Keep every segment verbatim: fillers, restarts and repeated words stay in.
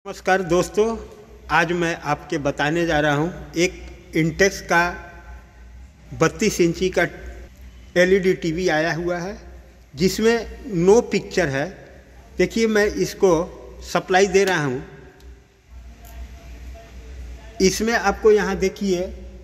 नमस्कार दोस्तों, आज मैं आपके बताने जा रहा हूं एक इंटेक्स का बत्तीस इंची का एलईडी टीवी आया हुआ है जिसमें नो पिक्चर है। देखिए, मैं इसको सप्लाई दे रहा हूं। इसमें आपको यहाँ देखिए,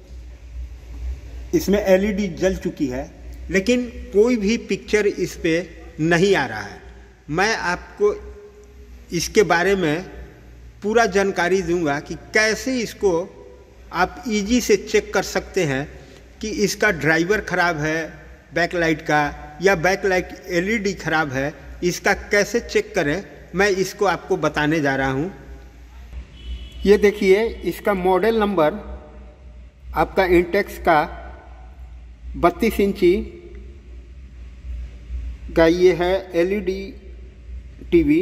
इसमें एलईडी जल चुकी है लेकिन कोई भी पिक्चर इस पे नहीं आ रहा है। मैं आपको इसके बारे में पूरा जानकारी दूंगा कि कैसे इसको आप इजी से चेक कर सकते हैं कि इसका ड्राइवर ख़राब है बैकलाइट का या बैकलाइट एलईडी ख़राब है, इसका कैसे चेक करें मैं इसको आपको बताने जा रहा हूं। ये देखिए, इसका मॉडल नंबर आपका इंटेक्स का बत्तीस इंची का ये है एलईडी टीवी।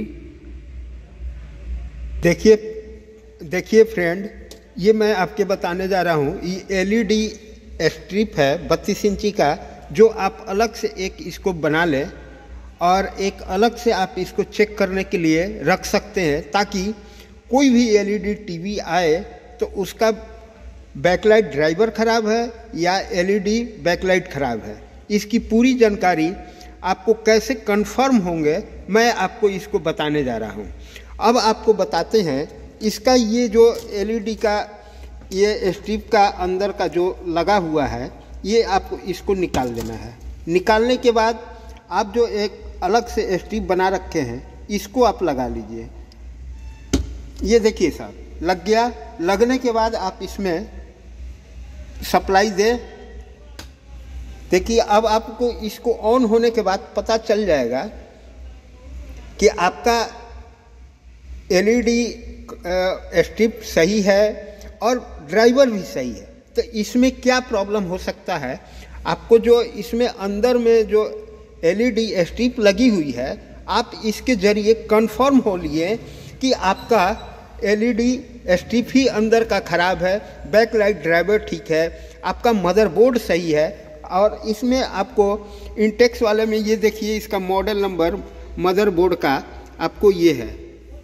देखिए देखिए फ्रेंड, ये मैं आपके बताने जा रहा हूँ। ये एलईडी स्ट्रिप है बत्तीस इंची का, जो आप अलग से एक इसको बना लें और एक अलग से आप इसको चेक करने के लिए रख सकते हैं, ताकि कोई भी एलईडी टीवी आए तो उसका बैकलाइट ड्राइवर ख़राब है या एलईडी बैकलाइट ख़राब है, इसकी पूरी जानकारी आपको कैसे कंफर्म होंगे मैं आपको इसको बताने जा रहा हूँ। अब आपको बताते हैं इसका ये जो एलईडी का ये स्ट्रिप का अंदर का जो लगा हुआ है, ये आपको इसको निकाल देना है। निकालने के बाद आप जो एक अलग से स्ट्रिप बना रखे हैं इसको आप लगा लीजिए। ये देखिए साहब, लग गया। लगने के बाद आप इसमें सप्लाई दें। देखिए, अब आपको इसको ऑन होने के बाद पता चल जाएगा कि आपका एलईडी स्ट्रिप सही है और ड्राइवर भी सही है। तो इसमें क्या प्रॉब्लम हो सकता है, आपको जो इसमें अंदर में जो एलईडी स्ट्रिप लगी हुई है, आप इसके ज़रिए कंफर्म हो लिए कि आपका एलईडी स्ट्रिप ही अंदर का ख़राब है, बैकलाइट ड्राइवर ठीक है, आपका मदरबोर्ड सही है। और इसमें आपको इंटेक्स वाले में ये देखिए, इसका मॉडल नंबर मदरबोर्ड का आपको ये है,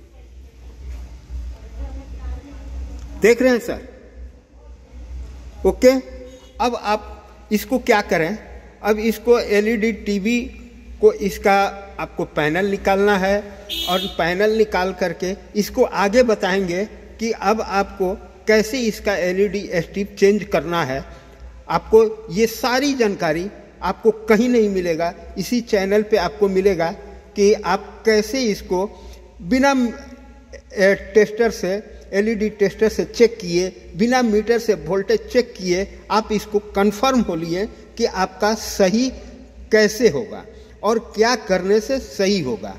देख रहे हैं सर। ओके, अब आप इसको क्या करें, अब इसको एलईडी टीवी को इसका आपको पैनल निकालना है और पैनल निकाल करके इसको आगे बताएंगे कि अब आपको कैसे इसका एलईडी स्ट्रिप चेंज करना है। आपको ये सारी जानकारी आपको कहीं नहीं मिलेगा, इसी चैनल पे आपको मिलेगा कि आप कैसे इसको बिना टेस्टर से एलईडी टेस्टर से चेक किए, बिना मीटर से वोल्टेज चेक किए आप इसको कंफर्म हो लिए कि आपका सही कैसे होगा और क्या करने से सही होगा।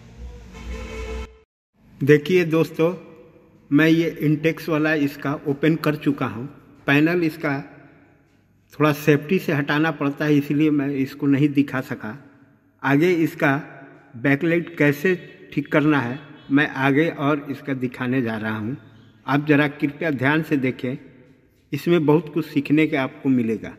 देखिए दोस्तों, मैं ये इंटेक्स वाला इसका ओपन कर चुका हूँ। पैनल इसका थोड़ा सेफ्टी से हटाना पड़ता है, इसलिए मैं इसको नहीं दिखा सका। आगे इसका बैकलाइट कैसे ठीक करना है मैं आगे और इसका दिखाने जा रहा हूँ। आप ज़रा कृपया ध्यान से देखें, इसमें बहुत कुछ सीखने का आपको मिलेगा।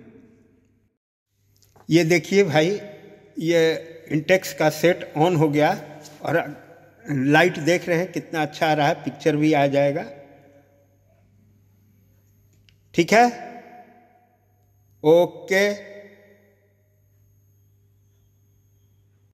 ये देखिए भाई, ये इंटेक्स का सेट ऑन हो गया और लाइट देख रहे हैं कितना अच्छा आ रहा है, पिक्चर भी आ जाएगा। ठीक है, ओके।